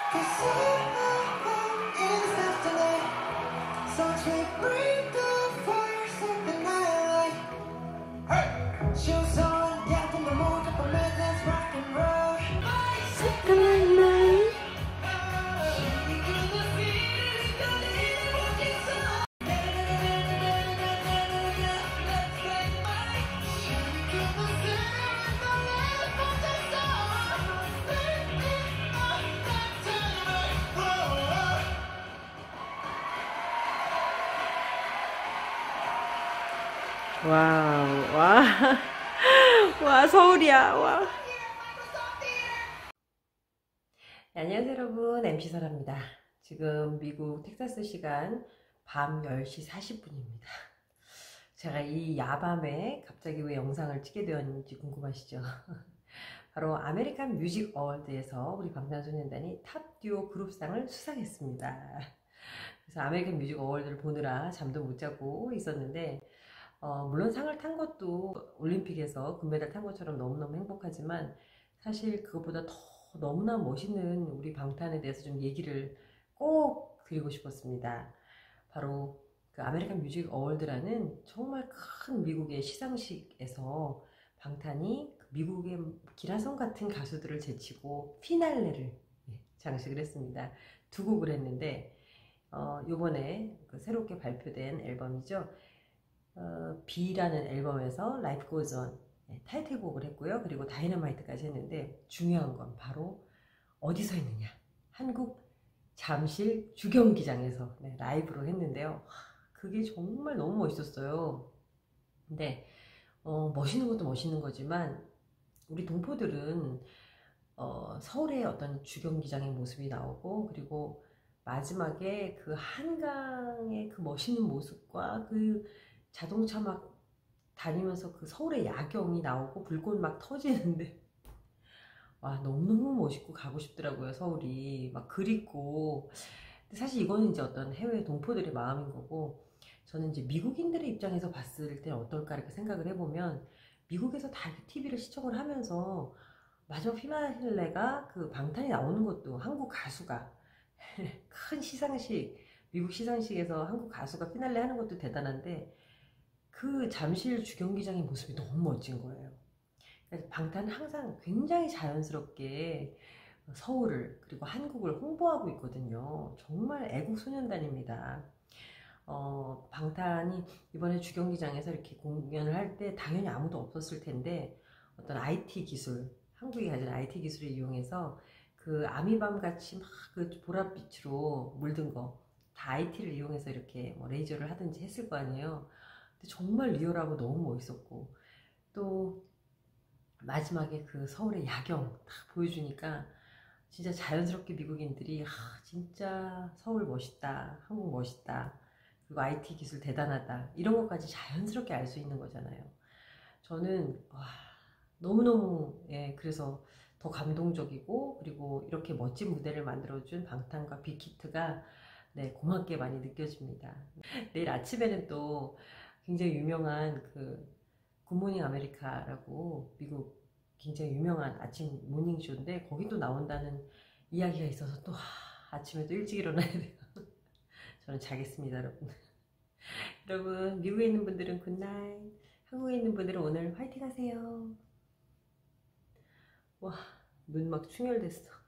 와우, 와, 와, 서울이야, 와. 네, 안녕하세요, 여러분. MC 설아입니다. 지금 미국 텍사스 시간 밤 10시 40분입니다. 제가 이 야밤에 갑자기 왜 영상을 찍게 되었는지 궁금하시죠? 바로 아메리칸 뮤직 어워드에서 우리 방탄소년단이 탑 듀오 그룹상을 수상했습니다. 그래서 아메리칸 뮤직 어워드를 보느라 잠도 못 자고 있었는데, 물론 상을 탄 것도 올림픽에서 금메달 탄 것처럼 너무너무 행복하지만 사실 그것보다 더 너무나 멋있는 우리 방탄에 대해서 좀 얘기를 꼭 드리고 싶었습니다. 바로 그 아메리칸 뮤직 어워드라는 정말 큰 미국의 시상식에서 방탄이 미국의 기라성 같은 가수들을 제치고 피날레를 장식을 했습니다. 두 곡을 했는데 요번에 그 새롭게 발표된 앨범이죠. B라는 앨범에서 Life Goes On 타이틀곡을 했고요. 그리고 다이너마이트까지 했는데 중요한 건 바로 어디서 했느냐? 한국 잠실 주경기장에서 라이브로 했는데요. 그게 정말 너무 멋있었어요. 근데 멋있는 것도 멋있는 거지만 우리 동포들은 서울의 어떤 주경기장의 모습이 나오고 그리고 마지막에 그 한강의 그 멋있는 모습과 그 자동차 막 다니면서 그 서울의 야경이 나오고 불꽃 막 터지는데 와 너무너무 멋있고 가고 싶더라고요. 서울이 막 그립고. 근데 사실 이거는 이제 어떤 해외 동포들의 마음인 거고 저는 이제 미국인들의 입장에서 봤을 때는 어떨까 이렇게 생각을 해보면 미국에서 다 TV를 시청을 하면서 마지막 피날레가 그 방탄이 나오는 것도 한국 가수가 큰 시상식 미국 시상식에서 한국 가수가 피날레 하는 것도 대단한데 그 잠실 주경기장의 모습이 너무 멋진 거예요. 방탄은 항상 굉장히 자연스럽게 서울을 그리고 한국을 홍보하고 있거든요. 정말 애국소년단입니다. 방탄이 이번에 주경기장에서 이렇게 공연을 할 때 당연히 아무도 없었을 텐데 어떤 IT 기술, 한국이 가진 IT 기술을 이용해서 그 아미밤 같이 막 그 보랏빛으로 물든 거 다 IT를 이용해서 이렇게 뭐 레이저를 하든지 했을 거 아니에요. 근데 정말 리얼하고 너무 멋있었고 또 마지막에 그 서울의 야경 딱 보여주니까 진짜 자연스럽게 미국인들이 진짜 서울 멋있다, 한국 멋있다, 그리고 IT 기술 대단하다 이런 것까지 자연스럽게 알 수 있는 거잖아요. 저는 너무너무 그래서 더 감동적이고 그리고 이렇게 멋진 무대를 만들어준 방탄과 빅히트가 고맙게 많이 느껴집니다. 내일 아침에는 또 굉장히 유명한 그 굿모닝 아메리카라고 미국 굉장히 유명한 아침 모닝쇼인데 거기도 나온다는 이야기가 있어서 또 아침에 또 일찍 일어나야 돼요. 저는 자겠습니다, 여러분. 여러분 미국에 있는 분들은 굿나잇, 한국에 있는 분들은 오늘 화이팅 하세요. 와, 눈 막 충혈됐어.